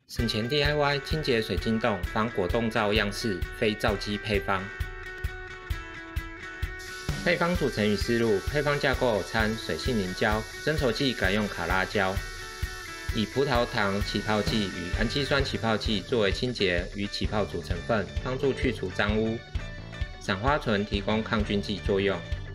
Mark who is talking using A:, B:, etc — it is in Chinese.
A: 省钱 DIY 清洁水晶洞仿果冻皂样式，非皂基配方。配方组成与思路：配方架构：掺水性凝胶，增稠剂改用卡拉胶，以葡萄糖起泡剂与氨基酸起泡剂作为清洁与起泡主成分，帮助去除脏污。散花醇提供抗菌剂作用。